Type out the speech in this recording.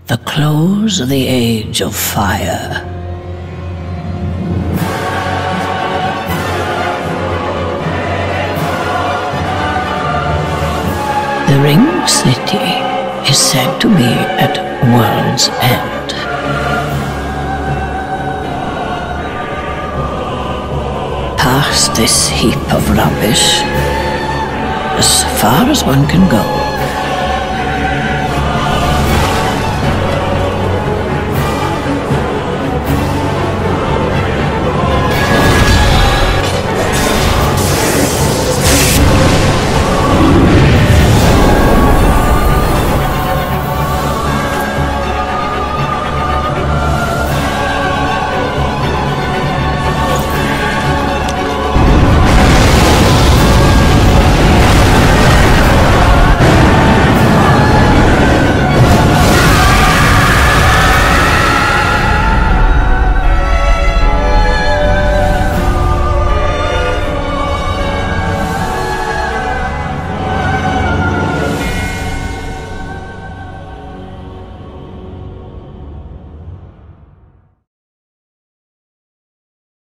The close of the Age of Fire. The Ring City is said to be at world's end. Past this heap of rubbish, as far as one can go,